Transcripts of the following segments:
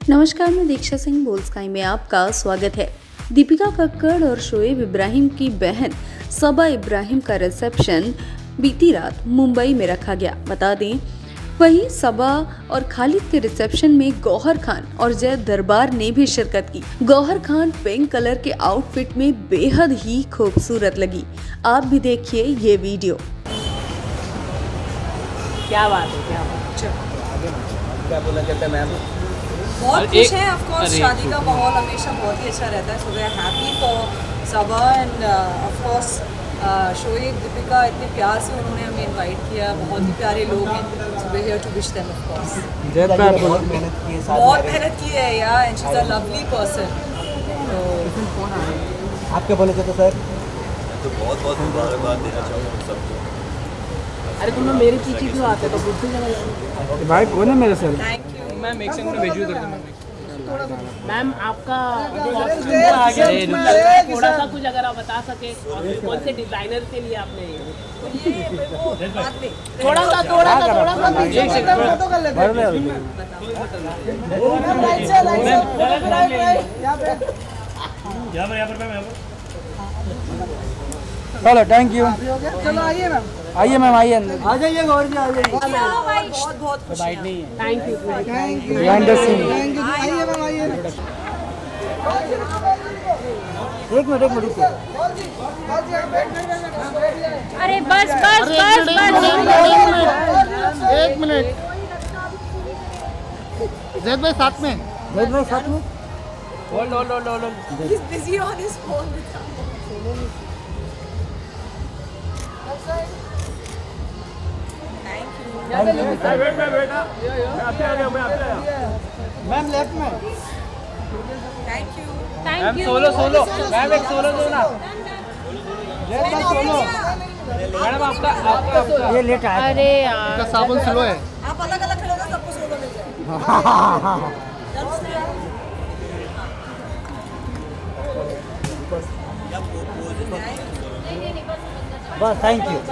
नमस्कार, मैं दीक्षा सिंह बोल्स्काई में आपका स्वागत है। दीपिका कक्कड़ और शोएब इब्राहिम की बहन सबा इब्राहिम का रिसेप्शन बीती रात मुंबई में रखा गया। बता दें, वहीं सबा और खालिद के रिसेप्शन में गौहर खान और जय दरबार ने भी शिरकत की। गौहर खान पिंक कलर के आउटफिट में बेहद ही खूबसूरत लगी। आप भी देखिए ये वीडियो। क्या बात है, क्या बात क्या बोला जाता है मैम? बहुत खुश है। ऑफ कोर्स शादी का माहौल हमेशा बहुत ही अच्छा रहता है। So we are happy for Saba and of course Shoaib, Dipika इतने प्यार से उन्होंने हमें इनवाइट किया। बहुत ही प्यारे लोग हैं। So we here to wish them of course. बहुत मेहनत की है, बहुत मेहनत की है यार, and she is a lovely person. आप क्या बोले थे सर? तो बहुत बहुत मुबारकबाद देना चाहूँगा सबको। अरे तुम लोग मेरे पीछे क्यों आते तो बुद्धि भाई कौन है मेरे सर? थैंक यू मैम एक सेकंड में भेजू कर दूँ। मैम आपका थोड़ा सा कुछ अगर आप बता सके कौन से डिजाइनर के लिए आपने थोड़ा सा एक सेकंड फोटो कर लेते हैं। चलो थैंक यू। चलो आइए मैम, आइए मैम, आइए अंदर आ जाइए। गौर जी आ जाइए। बहुत बहुत खुश है। Thank you. महेंद्र सिंह, आइए मैम, आइए। एक मिनट रुकिए। अरे बस एक मिनट। जैद भाई साथ में, hold. He's busy on his phone with Thank you. Ma'am left में। Thank you. Ma'am solo ma'am एक सोलो दो ना। जैद भाई सोलो। मैडम आपका ये लेट आया। अरे यार, का साबुन स्लो है। आप अलग अलग खड़े हो, सबको सोलो मिल जाएगा। बस थैंक यू।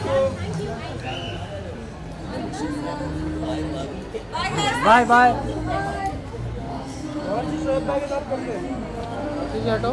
Bye bye. हटो।